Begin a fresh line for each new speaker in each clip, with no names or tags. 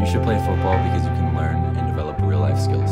You should play football because you can learn and develop real-life skills.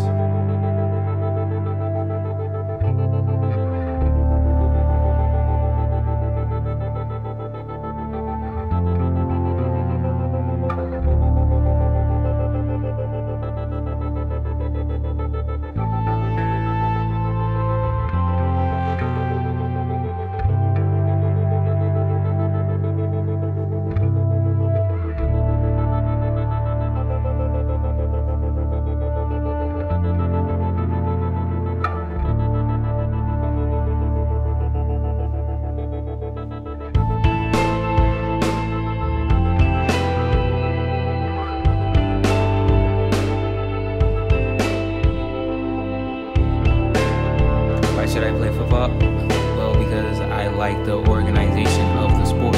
Why should I play football? Well, because I like the organization of the sport.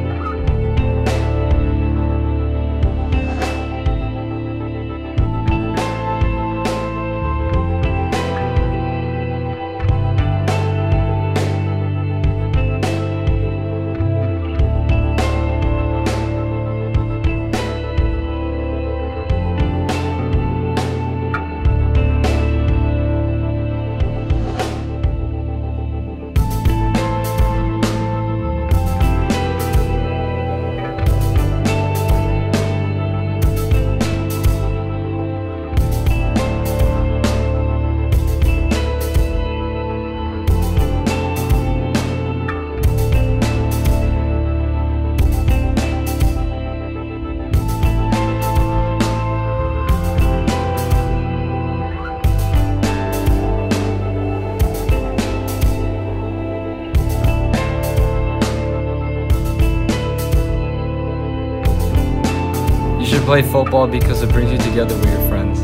You should play football because it brings you together with your friends.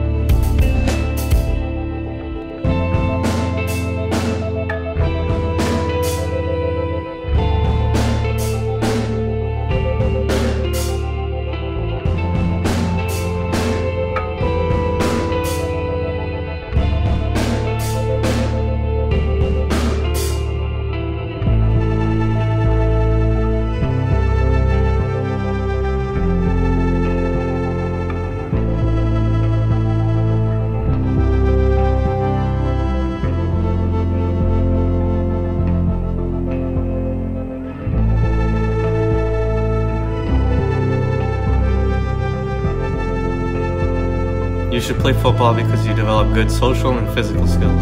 You should play football because you develop good social and physical skills.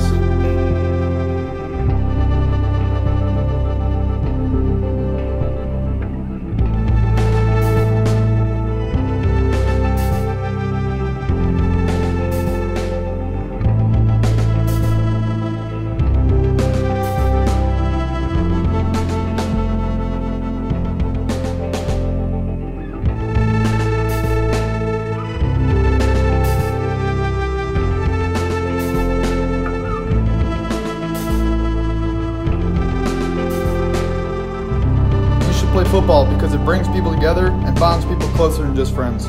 Play football because it brings people together and bonds people closer than just friends.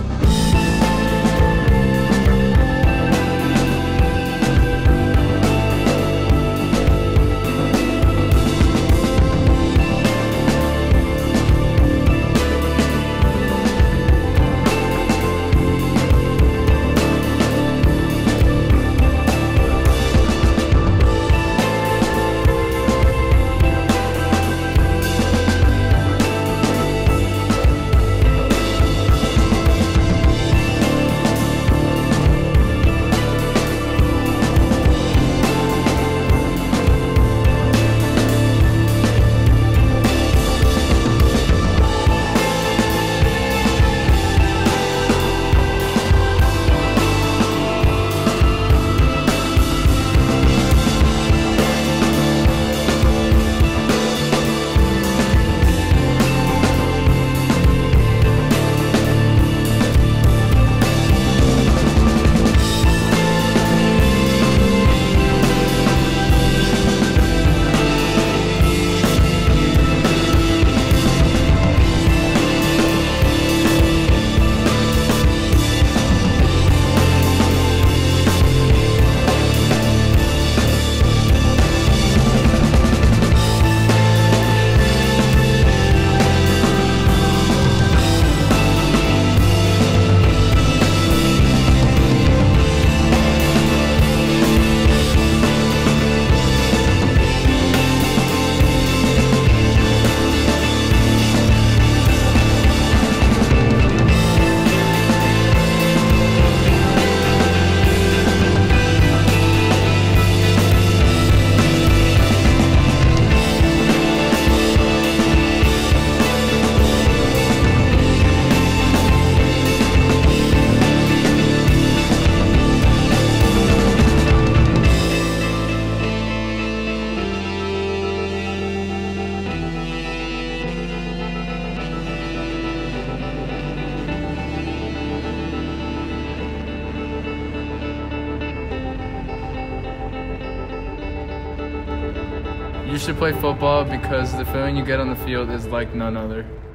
You should play football because the feeling you get on the field is like none other.